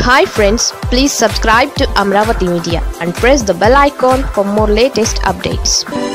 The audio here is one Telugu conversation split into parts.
Hi friends, please subscribe to Amravati Media and press the bell icon for more latest updates.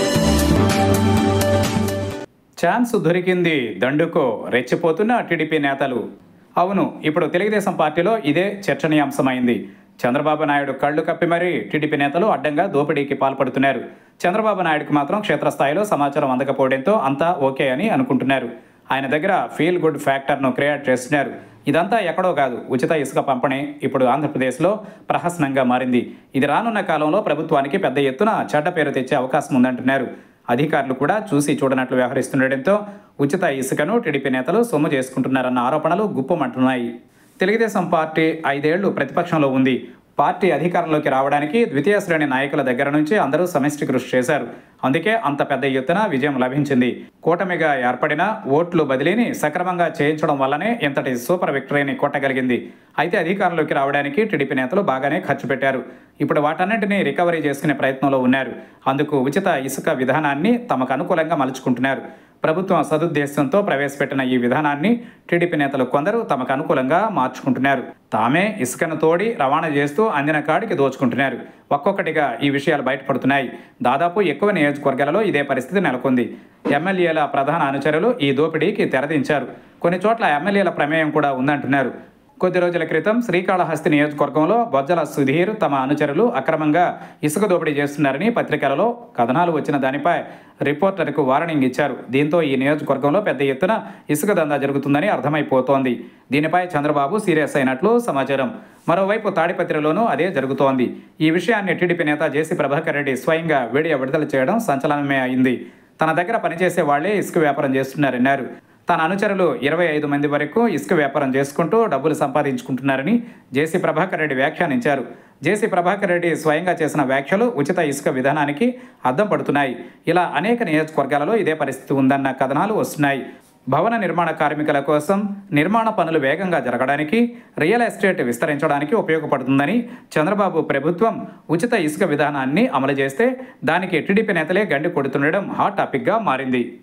Chance దొరికింది దండుకో రెచ్చిపోతున్న టీడీపీ నేతలు. అవును, ఇప్పుడు తెలుగుదేశం పార్టీలో ఇదే చర్చనీయాంశమైంది. చంద్రబాబు నాయుడు కళ్ళు కప్పి మరీ టీడీపీ నేతలు అడ్డంగా దోపిడీకి పాల్పడుతున్నారు. చంద్రబాబు నాయుడుకి మాత్రం క్షేత్రస్థాయిలో సమాచారం అందకపోవడంతో అంతా ఓకే అని అనుకుంటున్నారు. ఆయన దగ్గర ఫీల్ గుడ్ ఫ్యాక్టర్ను క్రియేట్ చేస్తున్నారు. ఇదంతా ఎక్కడో కాదు, ఉచిత ఇసుక పంపిణీ ఇప్పుడు ఆంధ్రప్రదేశ్లో ప్రహసనంగా మారింది. ఇది రానున్న కాలంలో ప్రభుత్వానికి పెద్ద ఎత్తున చెడ్డ పేరు తెచ్చే అవకాశం ఉందంటున్నారు. అధికారులు కూడా చూసి చూడనట్లు వ్యవహరిస్తుండటంతో ఉచిత ఇసుకను టీడీపీ నేతలు సొమ్ము చేసుకుంటున్నారన్న ఆరోపణలు గుప్పమంటున్నాయి. తెలుగుదేశం పార్టీ 5 ఏళ్లు ప్రతిపక్షంలో ఉంది. పార్టీ అధికారంలోకి రావడానికి ద్వితీయ శ్రేణి నాయకుల దగ్గర నుంచి అందరూ సమిష్టి కృషి చేశారు. అందుకే అంత పెద్ద ఎత్తున విజయం లభించింది. కూటమిగా ఏర్పడిన ఓట్లు బదిలీని సక్రమంగా చేయించడం వల్లనే ఇంతటి సూపర్ విక్టరీని కొట్టగలిగింది. అయితే అధికారంలోకి రావడానికి టీడీపీ నేతలు బాగానే ఖర్చు పెట్టారు. ఇప్పుడు వాటన్నింటినీ రికవరీ చేసుకునే ప్రయత్నంలో ఉన్నారు. అందుకు ఉచిత ఇసుక విధానాన్ని తమకు అనుకూలంగా మలుచుకుంటున్నారు. ప్రభుత్వం సదుద్దేశంతో ప్రవేశపెట్టిన ఈ విధానాన్ని టీడీపీ నేతలు కొందరు తమకు అనుకూలంగా మార్చుకుంటున్నారు. తామే ఇసుకను తోడి రవాణా చేస్తూ అందిన కాడికి దోచుకుంటున్నారు. ఒక్కొక్కటిగా ఈ విషయాలు బయటపడుతున్నాయి. దాదాపు ఎక్కువ నియోజకవర్గాలలో ఇదే పరిస్థితి నెలకొంది. ఎమ్మెల్యేల ప్రధాన అనుచరులు ఈ దోపిడీకి తెరదించారు. కొన్ని చోట్ల ఎమ్మెల్యేల ప్రమేయం కూడా ఉందంటున్నారు. కొద్ది రోజుల క్రితం శ్రీకాళహస్తి నియోజకవర్గంలో బొజ్జల సుధీర్ తమ అనుచరులు అక్రమంగా ఇసుక దోపిడీ చేస్తున్నారని పత్రికలలో కథనాలు వచ్చిన దానిపై రిపోర్టర్కు వార్నింగ్ ఇచ్చారు. దీంతో ఈ నియోజకవర్గంలో పెద్ద ఎత్తున ఇసుక దందా జరుగుతుందని అర్థమైపోతోంది. దీనిపై చంద్రబాబు సీరియస్ అయినట్లు సమాచారం. మరోవైపు తాడిపత్రిలోనూ అదే జరుగుతోంది. ఈ విషయాన్ని టీడీపీ నేత జేసీ ప్రభాకర్ రెడ్డి స్వయంగా వీడియో విడుదల చేయడం సంచలనమే అయింది. తన దగ్గర పనిచేసే వాళ్లే ఇసుక వ్యాపారం చేస్తున్నారన్నారు. తన అనుచరులు 25 మంది వరకు ఇసుక వ్యాపారం చేసుకుంటూ డబ్బులు సంపాదించుకుంటున్నారని జేసీ ప్రభాకర్ రెడ్డి వ్యాఖ్యానించారు. జేసీ ప్రభాకర్ రెడ్డి స్వయంగా చేసిన వ్యాఖ్యలు ఉచిత ఇసుక విధానానికి అద్దం పడుతున్నాయి. ఇలా అనేక నియోజకవర్గాలలో ఇదే పరిస్థితి ఉందన్న కథనాలు వస్తున్నాయి. భవన నిర్మాణ కార్మికుల కోసం నిర్మాణ పనులు వేగంగా జరగడానికి, రియల్ ఎస్టేట్ విస్తరించడానికి ఉపయోగపడుతుందని చంద్రబాబు ప్రభుత్వం ఉచిత ఇసుక విధానాన్ని అమలు చేస్తే దానికి టీడీపీ నేతలే గండి కొడుతుండడం హాట్ టాపిక్గా మారింది.